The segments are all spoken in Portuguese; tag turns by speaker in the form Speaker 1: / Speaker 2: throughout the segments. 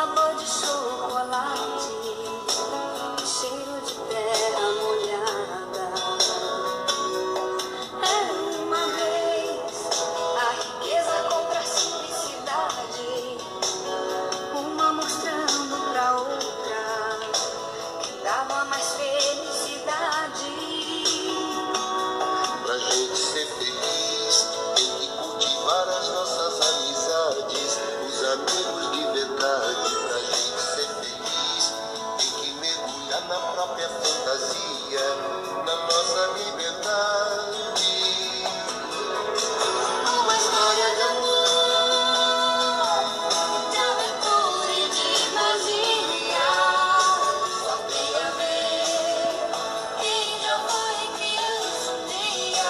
Speaker 1: sabor de chocolate, cheiro de terra molhada. Era uma vez a riqueza contra a simplicidade, uma mostrando pra outra que dava mais felicidade.
Speaker 2: Pra gente ser feliz, tem que cultivar as nossas amizades, os amigos de verdade. Pra gente ser feliz, tem que mergulhar na própria fantasia, na nossa liberdade.
Speaker 1: Uma história de amor, de aventura e de magia. Só tem a ver quem já foi criança um dia.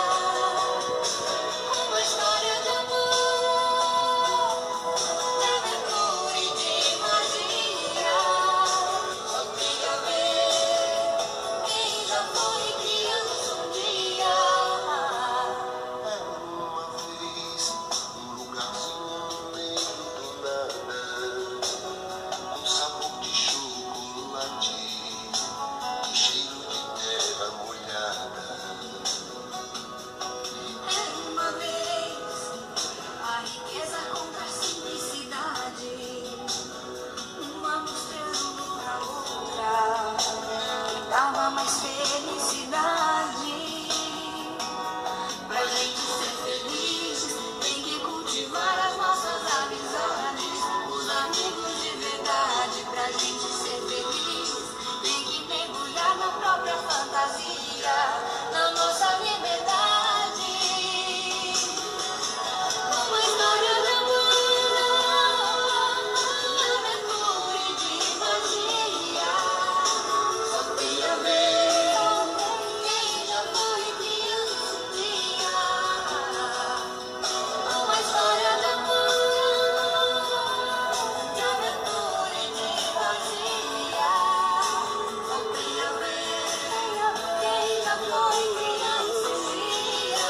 Speaker 1: Uma história de amor, de aventura e de magia. Só tem a ver quem já foi criança um dia.
Speaker 2: Era uma vez um lugarzinho no meio do nada, com sabor de chocolate e cheiro de terra molhada.
Speaker 1: Era uma vez a riqueza contra a simplicidade, uma mostrando pra outra que dava mais felicidade. Pra gente ser feliz, tem que cultivar as nossas amizades, os amigos de verdade. Pra gente ser feliz, tem que mergulhar na própria fantasia, na nossa liberdade. Uma história de amor, de aventura e de magia. Só tem a ver quem já foi criança um dia. Uma história de amor, de aventura e de magia. Só tem a ver quem já foi criança um dia.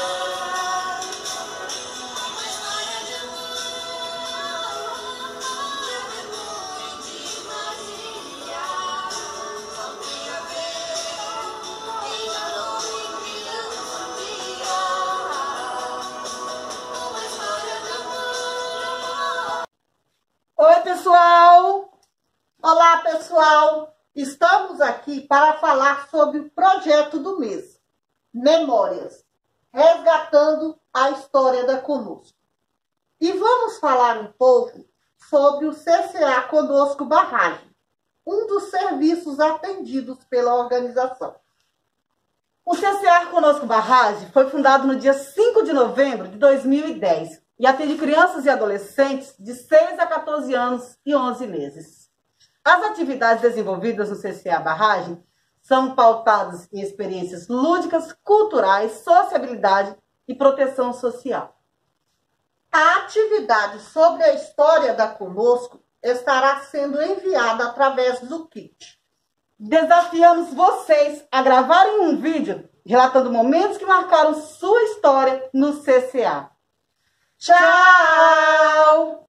Speaker 1: Uma história de amor, de aventura e de magia. Só tem a ver quem já foi criança um dia. Uma história de amor.
Speaker 3: Oi, pessoal! Olá, pessoal! Estamos aqui para falar sobre o projeto do mês, Memórias, resgatando a história da Conosco. E vamos falar um pouco sobre o CCA Conosco Barragem, um dos serviços atendidos pela organização. O CCA Conosco Barragem foi fundado no dia 5 de novembro de 2010 e atende crianças e adolescentes de 6 a 14 anos e 11 meses. As atividades desenvolvidas no CCA Barragem são pautadas em experiências lúdicas, culturais, sociabilidade e proteção social. A atividade sobre a história da Conosco estará sendo enviada através do kit. Desafiamos vocês a gravarem um vídeo relatando momentos que marcaram sua história no CCA. Tchau!